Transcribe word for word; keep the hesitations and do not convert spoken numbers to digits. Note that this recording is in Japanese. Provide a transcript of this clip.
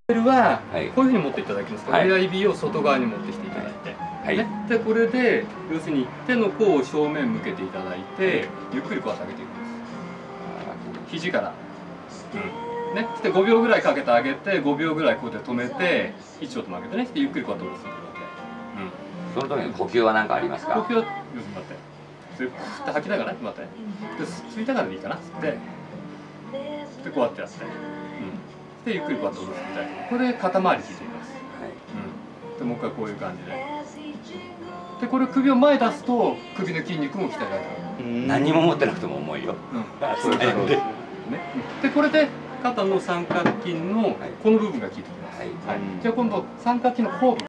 はこういうふうに持っていただきますと、親指を外側に持ってきていただいて、はいね、でこれで要するに手の甲を正面向けていただいて、ゆっくりこうやって上げていくんです。肘から、うんね、でごびょうぐらいかけて上げて、ごびょうぐらいこうやって止めて、位置を曲げてね、でゆっくりこうやって下ろすわけ。うん、その時に呼吸は何かありますか？呼吸は、要するに待って、それふって吐きながら、待って、で吸いながらでいいかな、吸って、でこうやってやって、うん、でゆっくりこうやって下ろすみたいな。これ肩周り効いています。はい、うん、でもう一回こういう感じで。でこれ首を前出すと首の筋肉も鍛えられる。何も持ってなくても重いよ。そうですね。でこれで肩の三角筋のこの部分が効いてきます。はい。じゃあ今度三角筋の後部。